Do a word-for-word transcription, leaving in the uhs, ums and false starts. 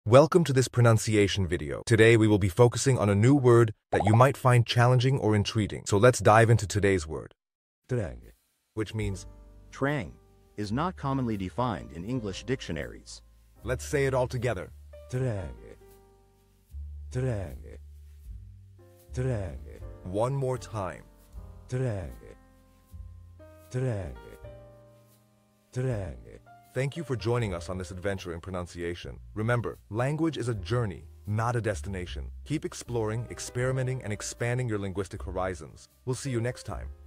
Welcome to this pronunciation video. Today we will be focusing on a new word that you might find challenging or intriguing. So let's dive into today's word, Trang. which means, Trang is not commonly defined in English dictionaries. let's say it all together. Trang. Trang. Trang. One more time. Trang. Trang. Trang. Thank you for joining us on this adventure in pronunciation. Remember, language is a journey, not a destination. Keep exploring, experimenting, and expanding your linguistic horizons. We'll see you next time.